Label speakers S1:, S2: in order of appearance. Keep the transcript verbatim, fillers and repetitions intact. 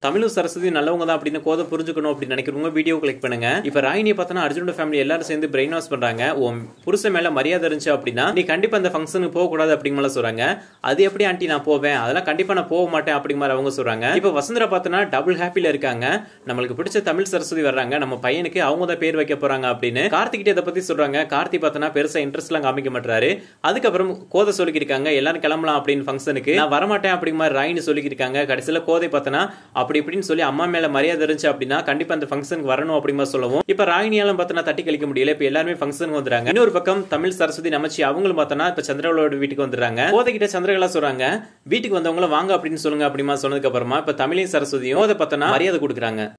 S1: தமிழும் சரஸ்வதி நல்லவங்க தான் அப்படின்னு கோதை புரிஞ்சுக்கணும் அப்படின்னு நினைக்கிறவங்க வீடியோ கிளிக் பண்ணுங்க. இப்ப ராயினியை பார்த்தா அர்ஜுனோட ஃபேமிலி எல்லாரும் சேர்ந்து பிரெயின் வாஷ் பண்றாங்க. உன் புருஷன் மேல மரியாதை இருந்துச்சு அப்படின்னா நீ கண்டிப்பா அந்த ஃபங்க்ஷனுக்கு போக கூடாது அப்படிங்கிற சொல்றாங்க. அது எப்படி ஆண்டி நான் போவேன், அதெல்லாம் கண்டிப்பா நான் போக மாட்டேன் அப்படிங்கிற அவங்க சொல்றாங்க. இப்ப வசுந்தரா பார்த்தனா டபுள் ஹாப்பில இருக்காங்க. நம்மளுக்கு பிடிச்ச தமிழ் சரஸ்வதி வர்றாங்க, நம்ம பையனுக்கு அவங்க தான் பேர் வைக்க போறாங்க அப்படின்னு கார்த்திகிட்ட இதை பத்தி சொல்றாங்க. கார்த்தி பார்த்தனா பெருசா இன்ட்ரெஸ்ட் எல்லாம் காமிக்க மாட்டாரு. அதுக்கப்புறம் கோதை சொல்லிக்கிருக்காங்க எல்லாரும் கிளம்பலாம் அப்படின்னு ஃபங்க்ஷனுக்கு. நான் வரமாட்டேன் அப்படிங்கிற ராயினி சொல்லிக்கிருக்காங்க. கடைசியில கோதை பார்த்தனா அப்படி இப்படின்னு சொல்லி அம்மா மேல மரியாதை இருந்துச்சு அப்படின்னா கண்டிப்பா அந்த ஃபங்க்ஷனுக்கு வரணும் அப்படிமா சொல்லவும் இப்ப ராயினியாலும் பார்த்தனா தட்டி கழிக்க முடியல. இப்ப எல்லாரும் ஃபங்க்ஷனுக்கு வந்துறாங்க. இன்னொரு பக்கம் தமிழ் சரஸ்வதி நமச்சி அவங்களும் பார்த்தனா இப்ப சந்திரகலாவோட வீட்டுக்கு வந்துறாங்க. கோதை கிட்ட சந்திரகலா சொல்றாங்க வீட்டுக்கு வந்தவங்கள வாங்க அப்படின்னு சொல்லுங்க அப்படிமா சொன்னதுக்கு அப்புறமா இப்ப தமிழையும் சரஸ்வதியும் கோதை பார்த்தனா மரியாதை கொடுக்குறாங்க.